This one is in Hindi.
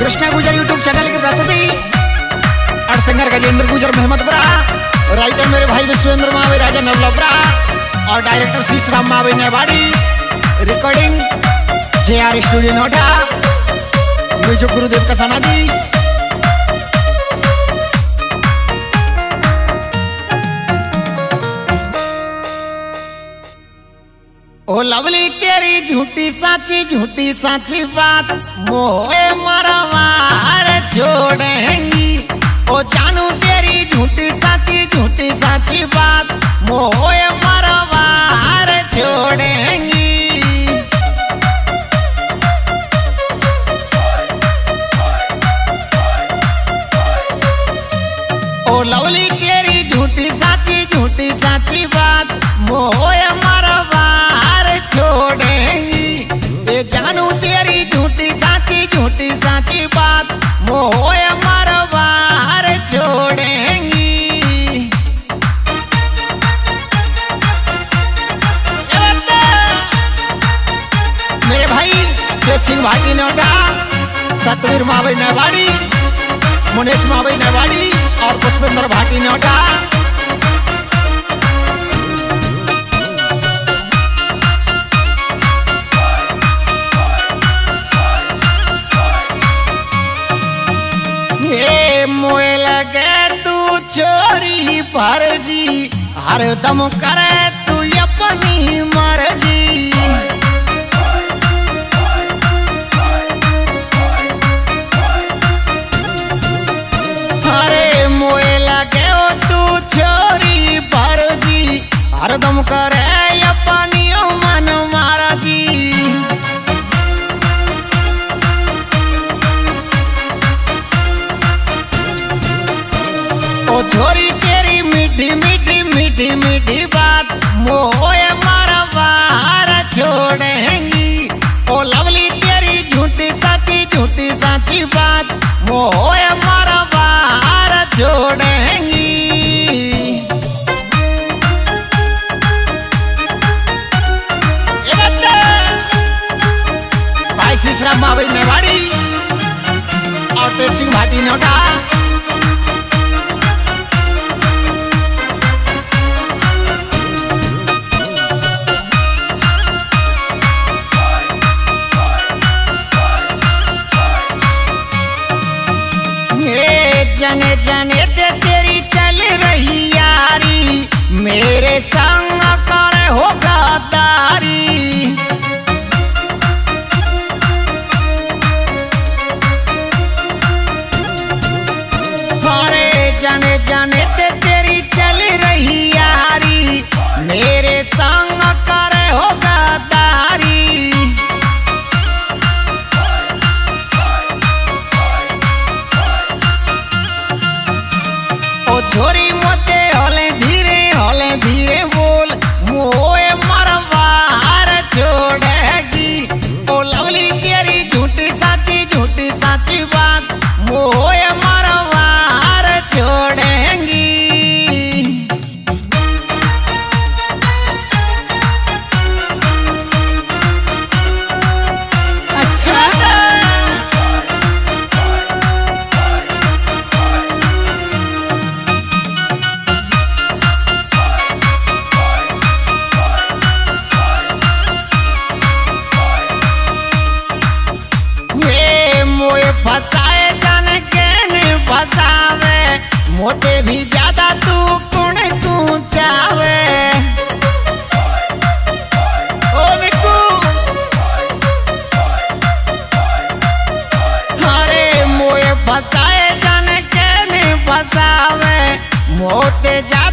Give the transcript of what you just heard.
कृष्णा गुजर यूट्यूब चैनल की प्रस्तुति और सिंगर गजेंद्र गुजर मेहमदपुरा, राइटर मेरे भाई विश्वेंद्र मावे राजा नवलपुरा और director Shish Ram Mave Newari, recording JR studio Noida, music Gurudev Kasana जी। ओ लवली तेरी झूठी साची बात मोहे मरवार छोड़ेंगी। ओ जानू तेरी झूठी साची बात मोहे मरवार छोड़ेंगी। ओ लवली तेरी झूठी साची बात मोहे मरवार छोड़ेंगी। ये जानू तेरी झूठी साची बात मोहे मरवार छोड़ेंगी। मेरे भाई देव सिंह भाटी नोएडा, सतवीर मावई नेवाड़ी, मुनेश मावई नेवाड़ी और पुष्पेंद्र भाटी नोएडा। मोए लगे तू चोरी फर्जी, हरदम करे तू अपनी मर्जी। अरे मोए लगे हो तू चोरी फर्जी, हरदम करे अपनी मन मर्जी। ओ छोरी तेरी मीठी बात मोहे मरवार छोड़ेंगी। ओ लवली तेरी झूठी साची बात मोहे मरवार छोड़ेंगी। भाई शीश राम मावई नेवाड़ी और देव सिंह भाटी नोएडा। जाने दे तेरी चल रही यारी, मेरे संग करे हो गद्दारी। अरे जाने दे तेरी चल रही यारी, मेरे संग करे हो गद्दारी। छोरी मोते होले धीरे बोल मोए मरवार छोड़ेगी। ओ लवली तेरी झूठी साची बात मोए मरवार छोड़ेगी। अच्छा फसाए जाने के नहीं फसावे, मोते भी ज्यादा तू कौन तू चावे। ओ निकू अरे मोए फसाए जाने के नहीं फसावे, मोते